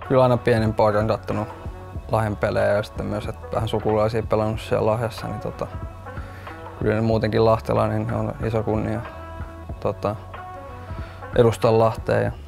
Kyllä aina pienen poikan kattonut Lahden pelejä ja sitten myös, että vähän sukulaisia pelannut siellä Lahdessa, niin kyllä muutenkin lahtelainen niin on iso kunnia edustaa Lahtea. Ja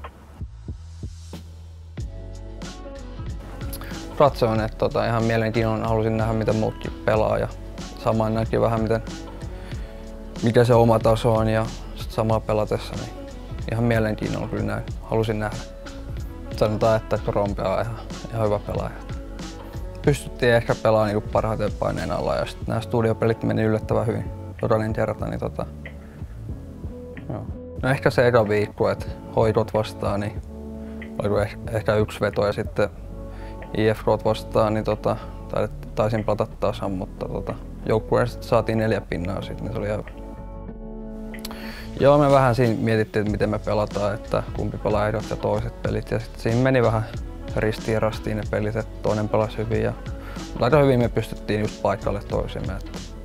katsoin, että ihan mielenkiinnolla halusin nähdä, miten muutkin pelaa ja samaan näki vähän, mikä se oma taso on ja samaa pelatessa, niin ihan mielenkiinnolla kyllä näin. Halusin nähdä. Sanotaan, että Krompe on ihan hyvä pelaaja. Pystyttiin ehkä pelaamaan niin parhaiten paineen alla ja sitten nämä studiopelit meni yllättävän hyvin jokainen kerta. Niin joo. No ehkä se eka viikko, että hoikot vastaan, niin oliko ehkä yksi veto ja sitten IFK vastaan, niin taisin pelata tasan, mutta joukkueen saatiin 4 pinnaa sitten, niin se oli ihan hyvä. Joo, me vähän siinä mietittiin, että miten me pelataan, että kumpi pelaa ehdot ja toiset pelit. Ja sitten siinä meni vähän ristiin ja rastiin ne pelit, että toinen pelasi hyvin. Mutta aika hyvin me pystyttiin just paikalle toisemme.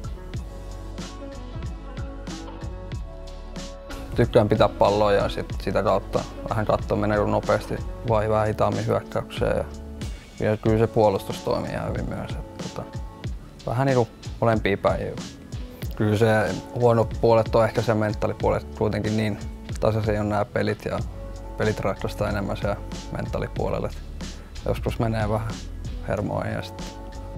Tykkään pitää palloa ja sitä kautta vähän katsoa mennä nopeasti vai vähän hitaammin hyökkäykseen. Ja kyllä se puolustus toimii ihan hyvin myös. Vähän niin kuin molempia päin. Kyllä se huono puolet on ehkä se mentaalipuolet, kuitenkin niin tasaisia on nämä pelit ja pelit ratkaistaan enemmän se mentaalipuolelle. Joskus menee vähän hermoihin ja sitten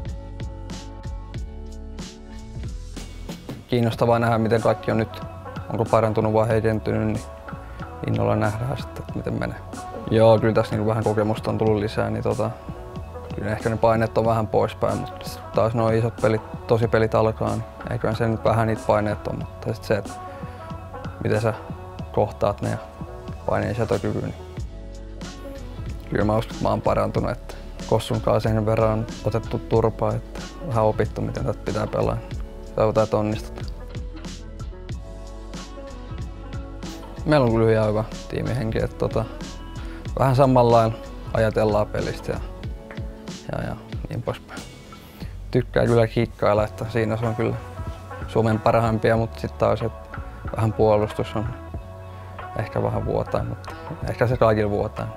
kiinnostavaa nähdä, miten kaikki on nyt, onko parantunut vai heikentynyt, niin innolla nähdään sitten, että miten menee. Joo, kyllä tässä niin vähän kokemusta on tullut lisää, niin kyllä ehkä ne paineet on vähän poispäin, mutta taas nuo isot pelit, tosipelit alkaa, niin eiköhän se nyt vähän niitä paineet on, mutta sitten se, että miten sä kohtaat ne ja paineen sietokyky, niin kyllä mä uskon, että mä oon parantunut, että Kossun kanssa sen verran on otettu turpaa, että vähän opittu, miten tätä pitää pelaa. Toivotaan, että onnistutaan. Meillä on kyllä ihan hyvä tiimihenki, että vähän samalla lailla ajatellaan pelistä ja niin poispäin. Tykkää kyllä kikkailla, että siinä se on kyllä Suomen parhaimpia, mutta sitten taas että vähän puolustus on ehkä vähän vuotain, mutta ehkä se kaikilla vuotain.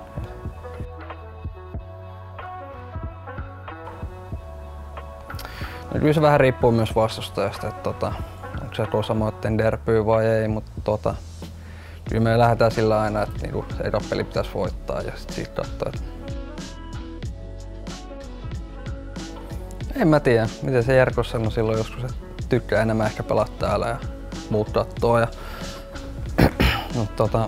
No kyllä se vähän riippuu myös vastustajasta, että onko se samoitten derbyy vai ei, mutta kyllä me lähdetään sillä aina, että niinku se eka peli pitäisi voittaa ja sitten siitä katsoa. En mä tiedä, miten se Jerkos sanoi silloin joskus, että tykkää enemmän ehkä pelaa täällä ja muut kattoo. Mutta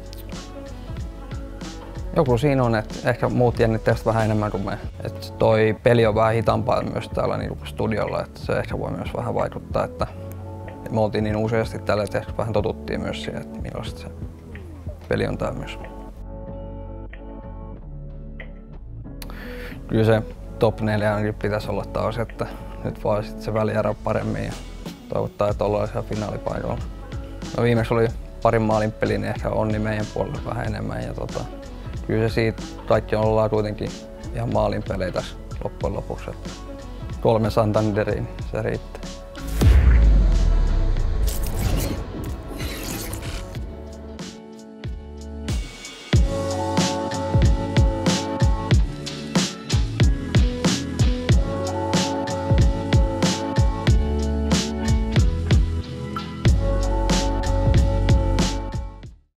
joku siinä on, että ehkä muut jännittää vähän enemmän kuin me. Et toi peli on vähän hitaampaa myös täällä niin studiolla, että se ehkä voi myös vähän vaikuttaa, että me oltiin niin useasti täällä, että ehkä vähän totuttiin myös siihen, että millaista se peli on täällä myös. Kyllä se top 4 ainakin pitäisi olla taas, että nyt vaan sit se välierä paremmin ja toivottaa, että ollaan siellä finaalipaikalla. No viimeksi oli parin maalin peli, niin ehkä onni meidän puolella vähän enemmän ja kyllä se siitä kaikki ollaan kuitenkin ihan maalin pelejä tässä loppujen lopuksi. 3 Santanderiin, se riittää.